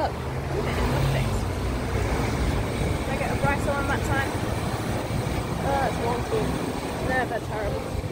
Look, look at him, look at this. Did I get a brighter one that time? Oh, that's wonky. No, that's terrible.